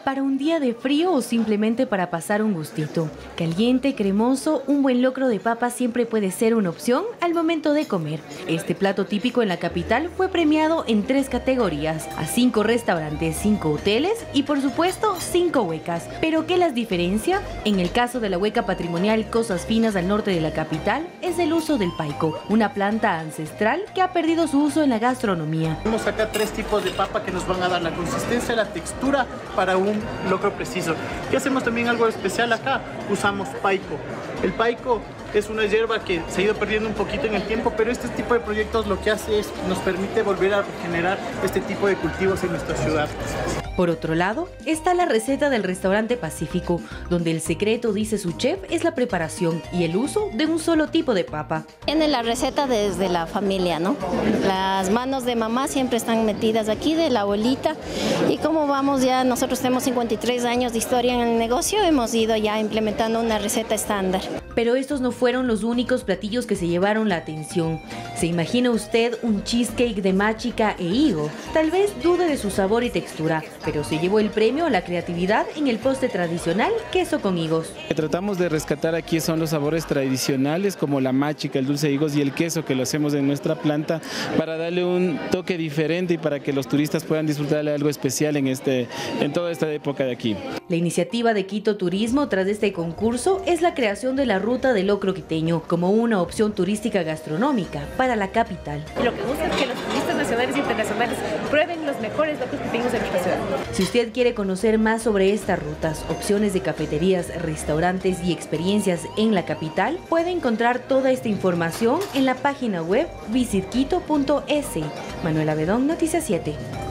Para un día de frío o simplemente para pasar un gustito. Caliente, cremoso, un buen locro de papa siempre puede ser una opción al momento de comer. Este plato típico en la capital fue premiado en 3 categorías, a 5 restaurantes, 5 hoteles y por supuesto 5 huecas. ¿Pero qué las diferencia? En el caso de la hueca patrimonial Cosas Finas al norte de la capital es el uso del paico, una planta ancestral que ha perdido su uso en la gastronomía. Tenemos acá 3 tipos de papa que nos van a dar la consistencia, la textura para un locro preciso. ¿Qué hacemos también algo especial acá? Usamos paico. El paico es una hierba que se ha ido perdiendo un poquito en el tiempo, pero este tipo de proyectos lo que hace es nos permite volver a generar este tipo de cultivos en nuestra ciudad. Por otro lado, está la receta del restaurante Pacífico, donde el secreto, dice su chef, es la preparación y el uso de un solo tipo de papa. Tiene la receta desde la familia, ¿no? Las manos de mamá siempre están metidas aquí, de la abuelita, y como vamos ya, nosotros tenemos 53 años de historia en el negocio, hemos ido ya implementando una receta estándar. Pero estos no fueron los únicos platillos que se llevaron la atención. ¿Se imagina usted un cheesecake de machica e higo? Tal vez dude de su sabor y textura, pero se llevó el premio a la creatividad en el postre tradicional queso con higos. Lo que tratamos de rescatar aquí son los sabores tradicionales como la machica, el dulce de higos y el queso que lo hacemos en nuestra planta para darle un toque diferente y para que los turistas puedan disfrutar de algo especial en toda esta época de aquí. La iniciativa de Quito Turismo tras este concurso es la creación de la ruta del locro quiteño como una opción turística gastronómica para la capital. Lo que busca es que los turistas nacionales e internacionales prueben los mejores locros quiteños de nuestra ciudad. Si usted quiere conocer más sobre estas rutas, opciones de cafeterías, restaurantes y experiencias en la capital, puede encontrar toda esta información en la página web visitquito.es. Manuela Bedón, Noticias 7.